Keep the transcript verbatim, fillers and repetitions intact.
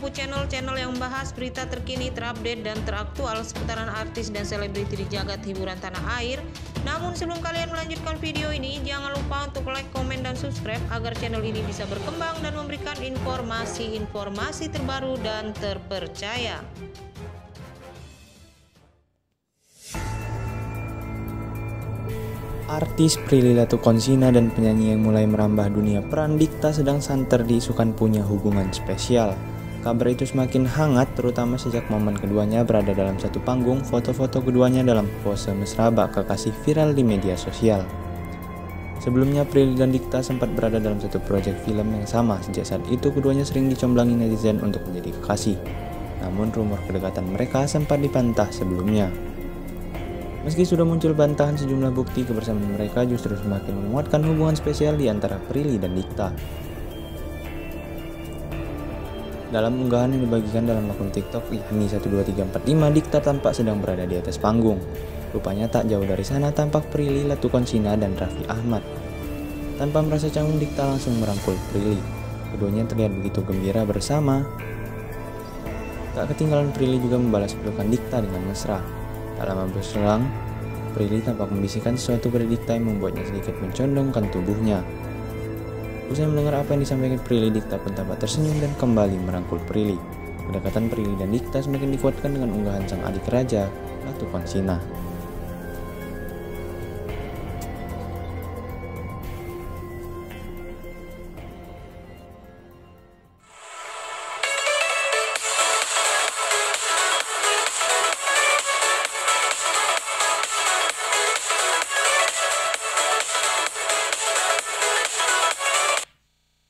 menginfo channel-channel yang membahas berita terkini, terupdate, dan teraktual seputaran artis dan selebriti di jagat hiburan tanah air. Namun sebelum kalian melanjutkan video ini, jangan lupa untuk like, komen, dan subscribe agar channel ini bisa berkembang dan memberikan informasi-informasi terbaru dan terpercaya. Artis Prilly Latuconsina dan penyanyi yang mulai merambah dunia peran Dikta sedang santer diisukan punya hubungan spesial. Kabar itu semakin hangat terutama sejak momen keduanya berada dalam satu panggung. Foto-foto keduanya dalam pose mesra bak kekasih viral di media sosial. Sebelumnya Prilly dan Dikta sempat berada dalam satu proyek film yang sama. Sejak saat itu keduanya sering dicomblangi netizen untuk menjadi kekasih. Namun rumor kedekatan mereka sempat dibantah sebelumnya. Meski sudah muncul bantahan, sejumlah bukti kebersamaan mereka justru semakin menguatkan hubungan spesial di antara Prilly dan Dikta. Dalam unggahan yang dibagikan dalam akun TikTok yakni satu dua tiga empat lima, Dikta tampak sedang berada di atas panggung. Rupanya tak jauh dari sana tampak Prilly Latuconsina dan Raffi Ahmad. Tanpa merasa canggung, Dikta langsung merangkul Prilly. Keduanya terlihat begitu gembira bersama. Tak ketinggalan Prilly juga membalas pelukan Dikta dengan mesra. Tak lama berselang, Prilly tampak membisikkan sesuatu pada Dikta yang membuatnya sedikit mencondongkan tubuhnya. Usai mendengar apa yang disampaikan Prilly, Dikta pun tampak tersenyum dan kembali merangkul Prilly. Kedekatan Prilly dan Dikta semakin dikuatkan dengan unggahan sang adik raja, Latuconsina.